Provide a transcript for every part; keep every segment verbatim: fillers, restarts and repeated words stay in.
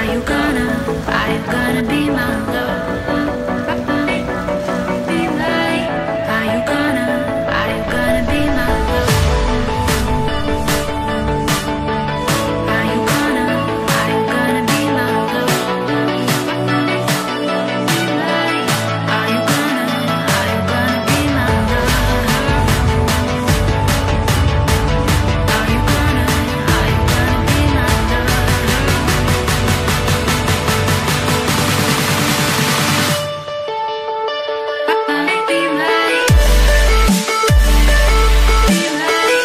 you gonna, are you gonna be my love? Be mine. Are you gonna, are you gonna be my love? Are you gonna, are you gonna be my love? Be mine. Are you gonna, are you gonna be my love? Are you gonna, are you gonna be my love? Be mine. Be mine.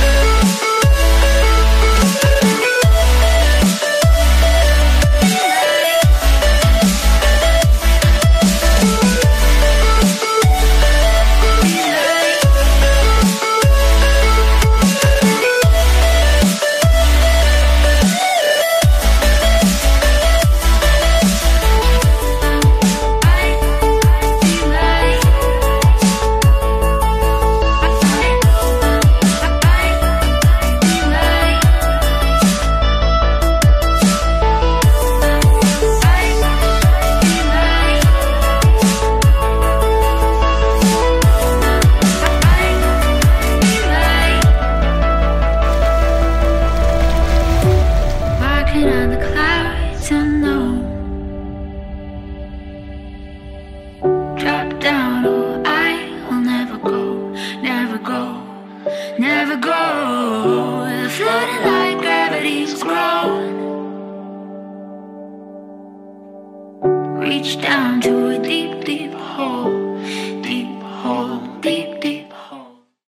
Walking on the clouds unknown. Drop down, oh, I will never go, never go, never go. Floating like gravity's grown. Reach down to a deep, deep